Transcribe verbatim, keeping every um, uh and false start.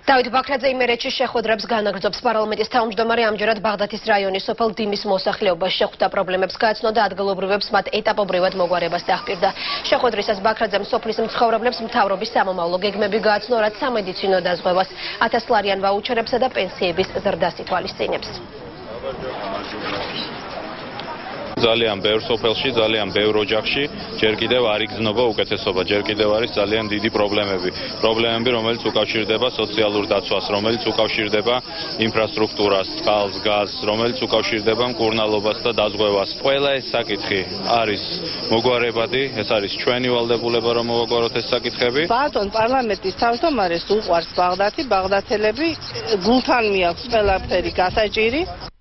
დავით ბაქრაძე იმერეთში შეხვედრებს განაგრძობს. პარლამენტის თავმჯდომარე ამჯერად ბაღდათის რაიონის სოფელ დინის მოსახლეობას შეხვდა, პრობლემებს გააცნო და ადგილობრივებს მათ ეტაპობრივად მოგვარებას დაჰპირდა. შეხვედრისას ბაქრაძემ სოფლის მცხოვრებლებს მთავრობის სამომავლო გეგმები გააცნო, რაც სამედიცინო დაზღვევას, ათასლარიან ვაუჩერებსა და პენსიების ზრდას ითვალისწინებს. ძალიან ბევრ სოფელში, ძალიან ბევრ ოჯახში ჯერ კიდევ არ იგრძნობა უკეთესობა, ჯერ კიდევ არის ძალიან დიდი პრობლემები. პრობლემები, რომელიც უკავშირდება სოციალურ დაცვას, რომელიც უკავშირდება ინფრასტრუქტურას, წყალს, გაზს, რომელიც უკავშირდება მკურნალობას და დაზღვევას. ყველა ეს საკითხი არის მოგვარებადი, ეს არის ჩვენი ვალდებულება, რომ მოვაგვაროთ ეს საკითხები. ბატონ პარლამენტის თავმჯდომარეს უყვარს ბაღდათი, ბაღდათელები გულთან მიაქვს ყველაფერი გასაჭირი.